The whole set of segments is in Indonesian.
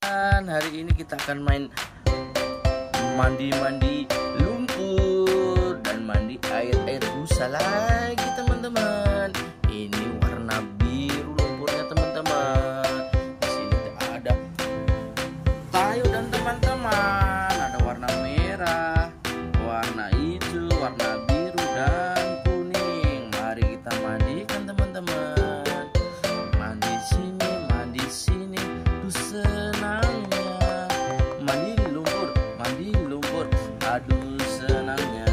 Hari ini kita akan main mandi-mandi lumpur dan mandi air busa lagi teman-teman. Ini warna biru lumpurnya teman-teman. Di sini ada Tayo dan teman-teman. Ada warna merah, warna hijau, warna biru dan kuning. Mari kita mandikan teman-teman. Mandi sini, senangnya. Mandi lumpur, aduh senangnya.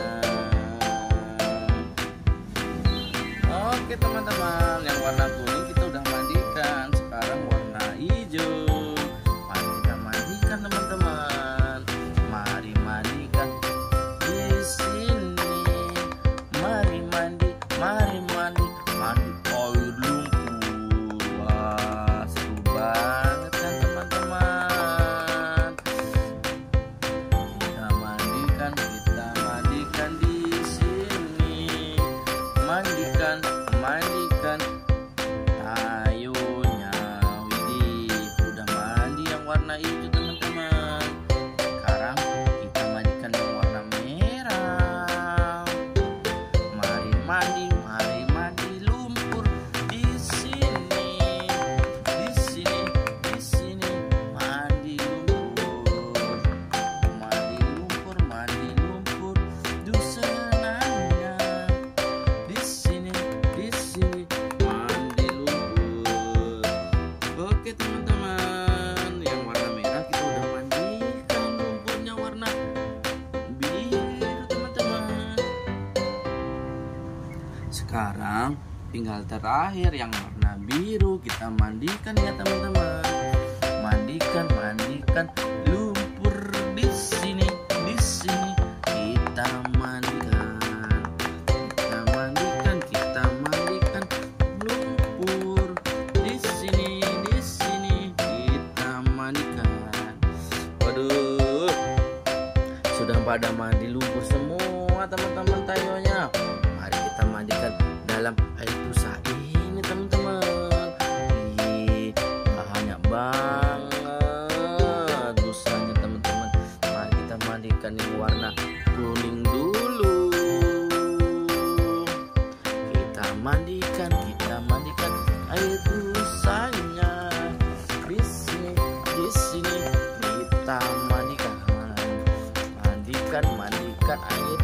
Oke teman-teman, yang warna kuning kita udah mandikan. Sekarang warna hijau. Mari kita mandikan teman-teman. Mari mandikan di sini. Mari mandi air lumpur. Wah, seru banget kan teman-teman. Kita mandikan di sini. Mandikan Tayonya. Widih, udah mandi yang warna hijau teman-teman. Sekarang kita mandikan yang warna merah. Mari mandi lumpur di sini. Mandi lumpur, duh senangnya. Di sini mandi lumpur. Oke teman-teman, yang warna merah kita udah mandikan lumpurnya warna biru teman-teman. Sekarang tinggal terakhir yang warna biru kita mandikan ya teman-teman. Mandikan lumpur di sini kita mandikan lumpur di sini kita mandikan. Waduh, sudah pada mandi lumpur semua teman-teman Tayonya. Mari kita mandikan dalam air busa ini teman-teman. Ih, banyak banget busanya teman-teman. Mari kita mandikan yang warna kuning dulu. Kita mandikan air busanya. Di sini kita mandikan air